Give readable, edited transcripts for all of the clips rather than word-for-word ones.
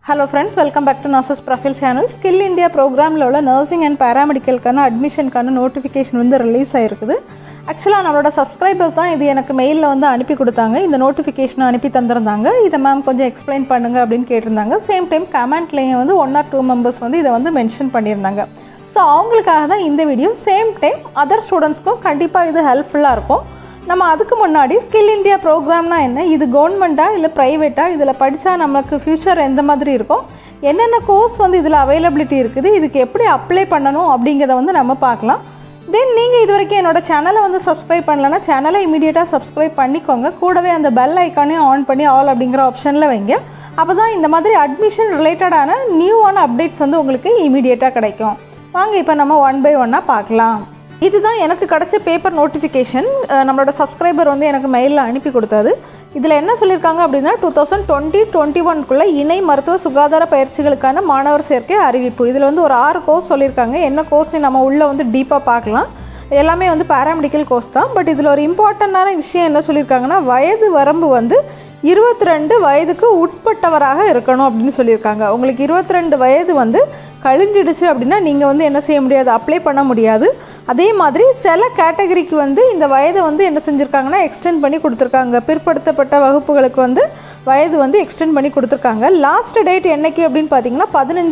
Hello friends, welcome back to Nurses Profile channel. Skill India program la ulla nursing and paramedical kana admission kana notification வந்து release ஆயிருக்குது. Actually நம்மளோட subscribers தான் இது எனக்கு மெயில்ல வந்து அனுப்பி கொடுத்தாங்க. இந்த நோட்டிஃபிகேஷன் அனுப்பி தந்திருந்தாங்க. இத மேம் கொஞ்சம் எக்ஸ்பிளைன் பண்ணுங்க அப்படினு கேட்டிருந்தாங்க. சேம் டைம் கமெண்ட்லயே வந்து 1 or 2 மெம்பர்ஸ் வந்து இத வந்து மென்ஷன் பண்ணிருந்தாங்க. சோ அவங்களுக்காக தான் இந்த வீடியோ. சேம் டைம் அதர் ஸ்டூடண்ட்ஸ்க்கும் கண்டிப்பா இது ஹெல்ப்ஃபுல்லா இருக்கும். நம்ம அதுக்கு முன்னாடி ஸ்கில் இந்தியா ப்ரோக்ராம்னா என்ன, இது கவர்மெண்ட்டா இல்லை ப்ரைவேட்டா, இதில் படித்தா நமக்கு ஃப்யூச்சர் எந்த மாதிரி இருக்கும், என்னென்ன கோர்ஸ் வந்து இதில் அவைலபிலிட்டி இருக்குது, இதுக்கு எப்படி அப்ளை பண்ணணும் அப்படிங்கிறத வந்து நம்ம பார்க்கலாம். தென் நீங்கள் இது வரைக்கும் என்னோடய சேனலை வந்து சப்ஸ்கிரைப் பண்ணலன்னா சேனலை இமீடியட்டாக சப்ஸ்கிரைப் பண்ணிக்கோங்க. கூடவே அந்த பெல் ஐக்கானையும் ஆன் பண்ணி ஆல் அப்படிங்கிற ஆப்ஷனில் வைங்க. அப்போ தான் இந்த மாதிரி அட்மிஷன் ரிலேட்டடான நியூவான அப்டேட்ஸ் வந்து உங்களுக்கு இமீடியட்டாக கிடைக்கும். வாங்க இப்போ நம்ம 1 by 1 பார்க்கலாம். இதுதான் எனக்கு கிடைச்ச பேப்பர் நோட்டிஃபிகேஷன். நம்மளோட சப்ஸ்கிரைபர் வந்து எனக்கு மெயிலில் அனுப்பி கொடுத்தது. இதில் என்ன சொல்லியிருக்காங்க அப்படின்னா 2020-21க்குள்ளே இணை மருத்துவ சுகாதார பயிற்சிகளுக்கான மாணவர் சேர்க்கை அறிவிப்பு. இதில் வந்து ஒரு 6 கோர்ஸ் சொல்லியிருக்காங்க. என்ன கோர்ஸ்னு நம்ம உள்ளே வந்து டீப்பாக பார்க்கலாம். எல்லாமே வந்து பேராமெடிக்கல் கோர்ஸ் தான். பட் இதில் ஒரு இம்பார்ட்டண்ட்டான விஷயம் என்ன சொல்லியிருக்காங்கன்னா, வயது வரம்பு வந்து 22 வயதுக்கு உட்பட்டவராக இருக்கணும் அப்படின்னு சொல்லியிருக்காங்க. உங்களுக்கு 22 வயது வந்து கழிஞ்சிடுச்சு அப்படின்னா நீங்கள் வந்து என்ன செய்ய முடியாது, அப்ளை பண்ண முடியாது. அதே மாதிரி சில கேட்டகரிக்கு வந்து இந்த வயதை வந்து என்ன செஞ்சுருக்காங்கன்னா எக்ஸ்டெண்ட் பண்ணி கொடுத்துருக்காங்க. பிற்படுத்தப்பட்ட வகுப்புகளுக்கு வந்து வயது வந்து எக்ஸ்டெண்ட் பண்ணி கொடுத்துருக்காங்க. லாஸ்ட் டேட் என்னைக்கு அப்படின்னு பார்த்தீங்கன்னா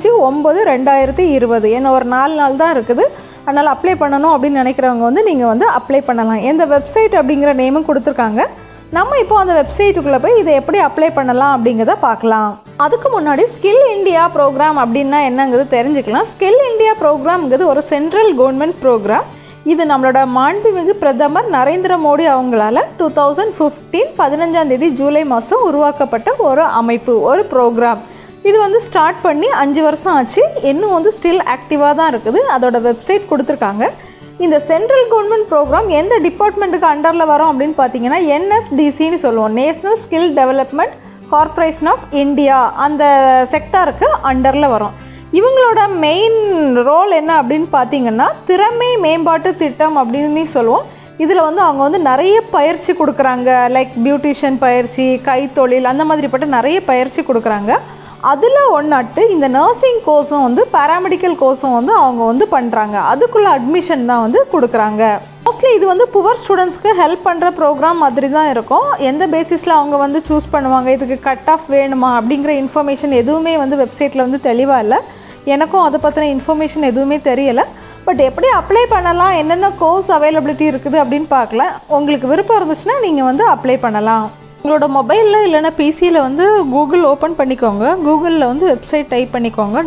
15/9/2020. ஏன்னா ஒரு 4 நாள் தான் இருக்குது. அதனால் அப்ளை பண்ணணும் அப்படின்னு நினைக்கிறவங்க வந்து நீங்கள் வந்து அப்ளை பண்ணலாம். எந்த வெப்சைட் அப்படிங்கிற நேமும் கொடுத்துருக்காங்க. நம்ம இப்போ அந்த வெப்சைட்டுக்குள்ளே போய் இதை எப்படி அப்ளை பண்ணலாம் அப்படிங்கிறத பார்க்கலாம். அதுக்கு முன்னாடி ஸ்கில் இந்தியா ப்ரோக்ராம் அப்படின்னா என்னங்கிறது தெரிஞ்சுக்கலாம். ஸ்கில் இந்தியா ப்ரோக்ராம்ங்கிறது ஒரு சென்ட்ரல் கவர்மெண்ட் ப்ரோக்ராம். இது நம்மளோட மாண்புமிகு பிரதமர் நரேந்திர மோடி அவங்களால 2015 15ஆம் தேதி ஜூலை மாதம் உருவாக்கப்பட்ட ஒரு அமைப்பு, ஒரு ப்ரோக்ராம். இது வந்து ஸ்டார்ட் பண்ணி 5 வருஷம் ஆச்சு. இன்னும் வந்து ஸ்டில் ஆக்டிவாக தான் இருக்குது. அதோட வெப்சைட் கொடுத்துருக்காங்க. இந்த சென்ட்ரல் கவர்மெண்ட் ப்ரோக்ராம் எந்த டிபார்ட்மெண்ட்டுக்கு அண்டரில் வரும் அப்படின்னு பார்த்தீங்கன்னா NSDCன்னு சொல்லுவோம், national skill development corporation of India. அந்த செக்டாருக்கு அண்டரில் வரும். இவங்களோட மெயின் ரோல் என்ன அப்படின்னு பார்த்தீங்கன்னா திறமை மேம்பாட்டு திட்டம் அப்படின்னு சொல்லுவோம். இதில் வந்து அவங்க வந்து நிறைய பயிற்சி கொடுக்குறாங்க. லைக் பியூட்டிஷியன் பயிற்சி, கைத்தொழில், அந்த மாதிரிப்பட்ட நிறைய பயிற்சி கொடுக்குறாங்க. அதில் ஒன்றாட்டு இந்த நர்சிங் கோர்ஸும் வந்து பேராமெடிக்கல் கோர்ஸும் வந்து அவங்க வந்து பண்ணுறாங்க. அதுக்குள்ளே அட்மிஷன் தான் வந்து கொடுக்குறாங்க. மோஸ்ட்லி இது வந்து புவர் ஸ்டூடெண்ட்ஸ்க்கு ஹெல்ப் பண்ணுற ப்ரோக்ராம் மாதிரி தான் இருக்கும். எந்த பேசிஸில் அவங்க வந்து சூஸ் பண்ணுவாங்க, இதுக்கு கட் ஆஃப் வேணுமா அப்படிங்கிற இன்ஃபர்மேஷன் எதுவுமே வந்து வெப்சைட்டில் வந்து தெளிவாக இல்லை. எனக்கும் அதை பற்றின இன்ஃபர்மேஷன் எதுவுமே தெரியலை. பட் எப்படி அப்ளை பண்ணலாம், என்னென்ன கோர்ஸ் அவைலபிலிட்டி இருக்குது அப்படின்னு பார்க்கலாம். உங்களுக்கு விருப்பம் இருந்துச்சுன்னா நீங்கள் வந்து அப்ளை பண்ணலாம். உங்களோட மொபைலில் இல்லைன்னா பிசியில் வந்து கூகுள் ஓப்பன் பண்ணிக்கோங்க. கூகுளில் வந்து வெப்சைட் டைப் பண்ணிக்கோங்க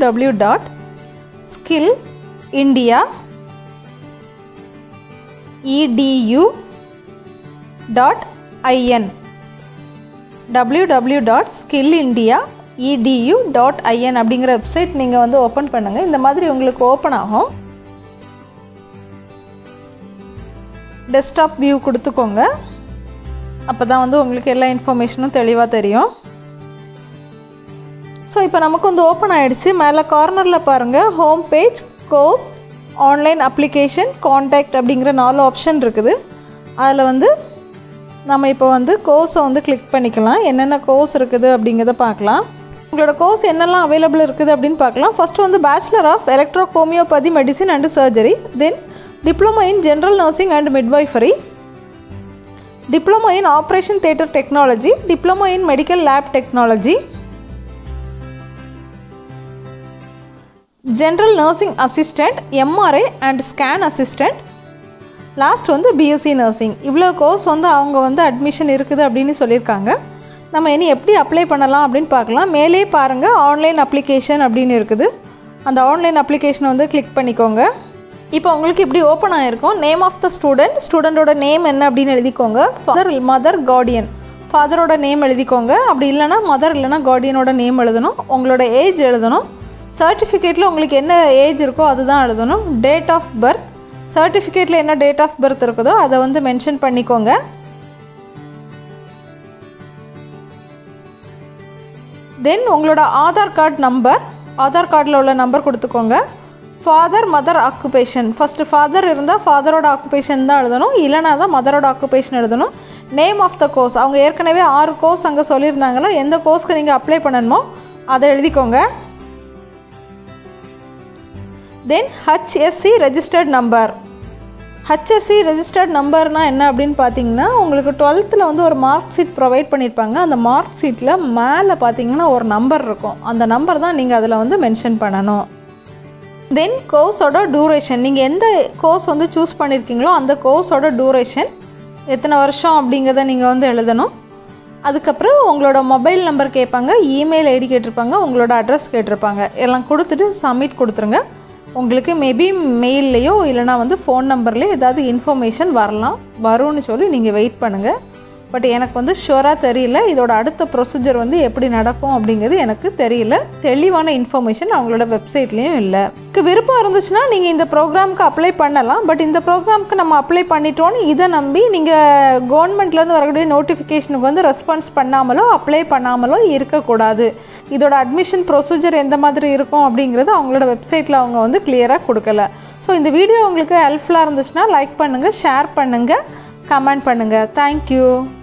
www.skillindia.edu.in www.skillindia.edu.in அப்படிங்கிற வெப்சைட் நீங்கள் வந்து ஓப்பன் பண்ணுங்கள். இந்த மாதிரி உங்களுக்கு ஓப்பன் ஆகும். டெஸ்க்டாப் வியூ கொடுத்துக்கோங்க. அப்போ தான் வந்து உங்களுக்கு எல்லா இன்ஃபர்மேஷனும் தெளிவாக தெரியும். ஸோ இப்போ நமக்கு வந்து ஓப்பன் ஆகிடுச்சு. மேலே கார்னரில் பாருங்கள், home page, course, online application, contact அப்படிங்கிற 4 ஆப்ஷன் இருக்குது. அதில் வந்து நம்ம இப்போ வந்து கோர்ஸை வந்து கிளிக் பண்ணிக்கலாம். என்னென்ன கோர்ஸ் இருக்குது அப்படிங்கிறத பார்க்கலாம். உங்களோட கோர்ஸ் என்னெல்லாம் அவைலபிள் இருக்குது அப்படின்னு பார்க்கலாம். ஃபஸ்ட்டு வந்து bachelor of electro homeopathy medicine and surgery, then diploma in general nursing and midwifery, Diploma in Operation Theatre Technology, Diploma in Medical Lab Technology, General Nursing Assistant, MRI and Scan Assistant, last வந்து BSc Nursing. இவ்வளோ course வந்து அவங்க வந்து admission இருக்குது அப்படின்னு சொல்லியிருக்காங்க. நம்ம இனி எப்படி அப்ளை பண்ணலாம் அப்படின்னு பார்க்கலாம். மேலே பாருங்கள், ஆன்லைன் அப்ளிகேஷன் அப்படின்னு இருக்குது. அந்த ஆன்லைன் அப்ளிகேஷனை வந்து கிளிக் பண்ணிக்கோங்க. இப்போ உங்களுக்கு இப்படி ஓப்பன் ஆகிருக்கும். நேம் ஆஃப் த ஸ்டூடெண்ட், ஸ்டூடெண்டோட நேம் என்ன அப்படின்னு எழுதிக்கோங்க. ஃபாதர், மதர், கார்டியன், ஃபாதரோட நேம் எழுதிக்கோங்க. அப்படி இல்லைனா மதர் இல்லைனா கார்டியனோட நேம் எழுதணும். உங்களோட ஏஜ் எழுதணும். சர்டிஃபிகேட்டில் உங்களுக்கு என்ன ஏஜ் இருக்கோ அதுதான் எழுதணும். டேட் ஆஃப் பர்த், சர்டிஃபிகேட்டில் என்ன டேட் ஆஃப் பர்த் இருக்குதோ அதை வந்து மென்ஷன் பண்ணிக்கோங்க. தென் உங்களோட ஆதார் கார்டு நம்பர், ஆதார் கார்டில் உள்ள நம்பர் கொடுத்துக்கோங்க. Father, mother, occupation, first father இருந்தால் ஃபாதரோட ஆக்குபேஷன் தான் எழுதணும், இல்லைனா தான் மதரோட ஆக்குபேஷன் எழுதணும். நேம் ஆஃப் த கோர்ஸ், அவங்க ஏற்கனவே 6 கோர்ஸ் அங்கே சொல்லியிருந்தாங்களோ, எந்த கோர்ஸ்க்கு நீங்கள் அப்ளை பண்ணணுமோ அதை எழுதிக்கோங்க. Then HSC registered number. HSC registered நம்பர்னால் என்ன அப்படின்னு பார்த்தீங்கன்னா, உங்களுக்கு 12th வந்து ஒரு மார்க் ஷீட் ப்ரொவைட் பண்ணியிருப்பாங்க. அந்த மார்க் ஷீட்டில் மேலே பார்த்தீங்கன்னா ஒரு நம்பர் இருக்கும். அந்த நம்பர் தான் நீங்கள் அதில் வந்து மென்ஷன் பண்ணணும். தென் கோர்ஸோட டூரேஷன், நீங்கள் எந்த கோர்ஸ் வந்து சூஸ் பண்ணியிருக்கீங்களோ அந்த கோர்ஸோட டூரேஷன் எத்தனை வருஷம் அப்படிங்கிறத நீங்கள் வந்து எழுதணும். அதுக்கப்புறம் உங்களோட மொபைல் நம்பர் கேட்பாங்க, இமெயில் ஐடி கேட்டிருப்பாங்க, உங்களோட அட்ரஸ் கேட்டிருப்பாங்க. எல்லாம் கொடுத்துட்டு சப்மிட் கொடுத்துருங்க. உங்களுக்கு மேபி மெயில்லையோ இல்லைனா வந்து ஃபோன் நம்பர்லேயோ ஏதாவது இன்ஃபர்மேஷன் வரும்னு சொல்லி நீங்கள் வெயிட் பண்ணுங்கள். பட் எனக்கு வந்து ஷுவராக தெரியல, இதோட அடுத்த ப்ரொசீஜர் வந்து எப்படி நடக்கும் அப்படிங்கிறது எனக்கு தெரியல. தெளிவான இன்ஃபர்மேஷன் அவங்களோட வெப்சைட்லேயும் இல்லை. விருப்பம் இருந்துச்சுன்னா நீங்கள் இந்த ப்ரோக்ராமுக்கு அப்ளை பண்ணலாம். பட் இந்த ப்ரோக்ராமுக்கு நம்ம அப்ளை பண்ணிட்டோன்னு இதை நம்பி நீங்கள் கவர்மெண்ட்லேருந்து வரக்கூடிய நோட்டிஃபிகேஷனுக்கு வந்து ரெஸ்பான்ஸ் பண்ணாமலோ அப்ளை பண்ணாமலோ இருக்கக்கூடாது. இதோட அட்மிஷன் ப்ரொசீஜர் எந்த மாதிரி இருக்கும் அப்படிங்கிறது அவங்களோட வெப்சைட்டில் அவங்க வந்து கிளியராக கொடுக்கல. ஸோ இந்த வீடியோ உங்களுக்கு ஹெல்ப்ஃபுல்லாக இருந்துச்சுன்னா லைக் பண்ணுங்கள், ஷேர் பண்ணுங்கள், கமெண்ட் பண்ணுங்கள். தேங்க்யூ.